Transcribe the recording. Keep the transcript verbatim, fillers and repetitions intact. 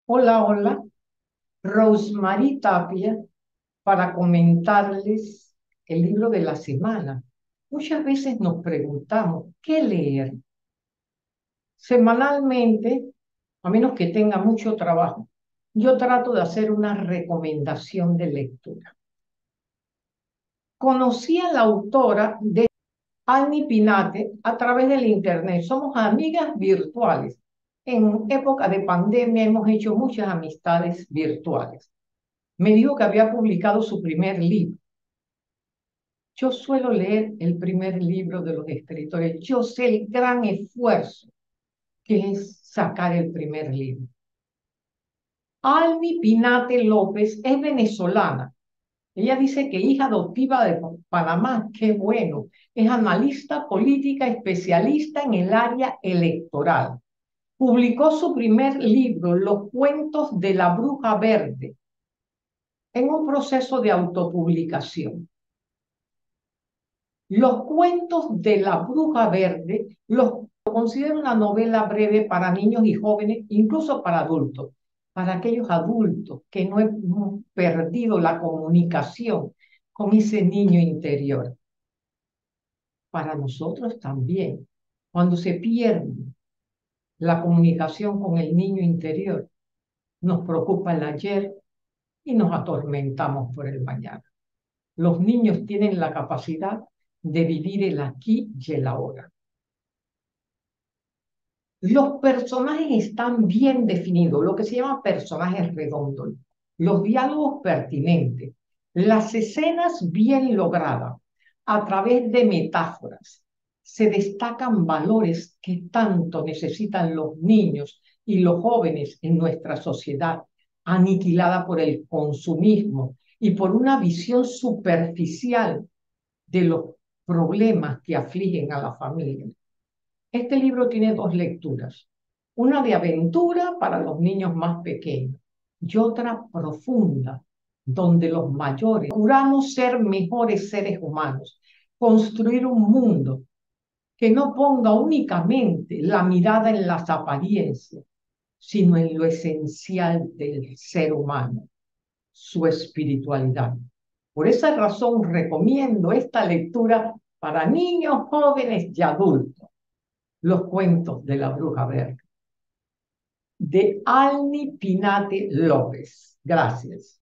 Hola, hola, Rosemary Tapia, para comentarles el libro de la semana. Muchas veces nos preguntamos, ¿qué leer? Semanalmente, a menos que tenga mucho trabajo, yo trato de hacer una recomendación de lectura. Conocí a la autora de Annie Pinate a través del internet. Somos amigas virtuales. En época de pandemia hemos hecho muchas amistades virtuales. Me dijo que había publicado su primer libro. Yo suelo leer el primer libro de los escritores. Yo sé el gran esfuerzo que es sacar el primer libro. Almi Pinate López es venezolana. Ella dice que hija adoptiva de Panamá. Qué bueno. Es analista política, especialista en el área electoral. Publicó su primer libro, Los cuentos de la bruja verde, en un proceso de autopublicación. Los cuentos de la bruja verde los considero una novela breve para niños y jóvenes, incluso para adultos, para aquellos adultos que no hemos perdido la comunicación con ese niño interior. Para nosotros también, cuando se pierde la comunicación con el niño interior, nos preocupa el ayer y nos atormentamos por el mañana. Los niños tienen la capacidad de vivir el aquí y el ahora. Los personajes están bien definidos, lo que se llama personajes redondos, los diálogos pertinentes, las escenas bien logradas a través de metáforas. Se destacan valores que tanto necesitan los niños y los jóvenes en nuestra sociedad, aniquilada por el consumismo y por una visión superficial de los problemas que afligen a la familia. Este libro tiene dos lecturas, una de aventura para los niños más pequeños y otra profunda, donde los mayores juramos ser mejores seres humanos, construir un mundo que no ponga únicamente la mirada en las apariencias, sino en lo esencial del ser humano, su espiritualidad. Por esa razón recomiendo esta lectura para niños, jóvenes y adultos. Los cuentos de la bruja verde, de Alni Pinate López. Gracias.